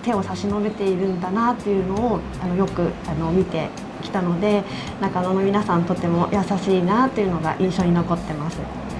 手を差し伸べているんだなっていうのをよく見てきたので、中野の皆さんとても優しいなっていうのが印象に残ってます。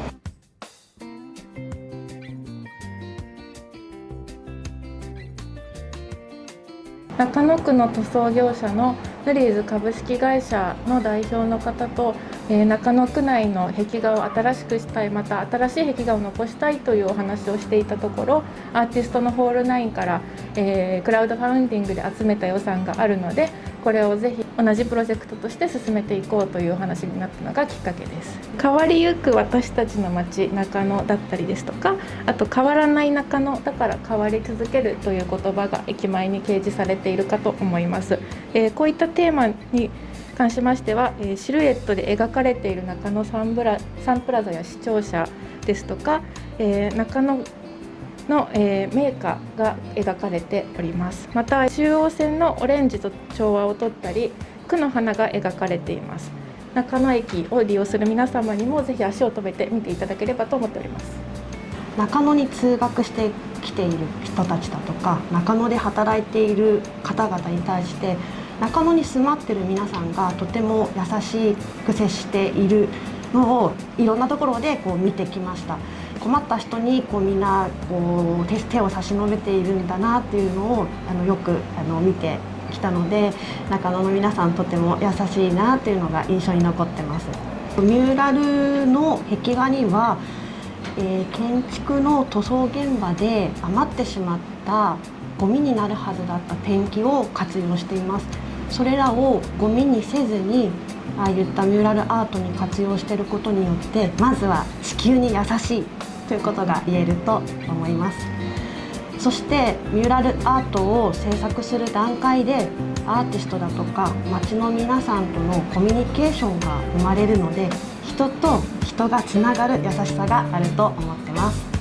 中野区の塗装業者のヌリーズ株式会社の代表の方と、中野区内の壁画を新しくしたい、また新しい壁画を残したいというお話をしていたところ、アーティストのホール9から、クラウドファウンディングで集めた予算があるので、これをぜひ同じプロジェクトとして進めていこうというお話になったのがきっかけです。変わりゆく私たちの街中野だったりですとか、あと変わらない中野だから変わり続けるという言葉が駅前に掲示されているかと思います。こういったテーマに関しましては、シルエットで描かれている中野サンプラザや視聴者ですとか、中野の、メーカーが描かれております。また中央線のオレンジと調和をとったり、区の花が描かれています。中野駅を利用する皆様にもぜひ足を止めて見ていただければと思っております。 中野に通学してきている人たちだとか、中野で働いている方々に対して中野に住まってる皆さんがとても優しく接しているのをいろんなところで見てきました。困った人にみんな手を差し伸べているんだなっていうのをよく見てきたので、中野の皆さんとても優しいなっていうのが印象に残ってます。ミューラルの壁画には、建築の塗装現場で余ってしまったゴミになるはずだったペンキを活用しています。それらをゴミにせずにああいったミューラルアートに活用していることによって、まずは地球に優しいということが言えると思います。そしてミューラルアートを制作する段階でアーティストだとか街の皆さんとのコミュニケーションが生まれるので、人と人がつながる優しさがあると思ってます。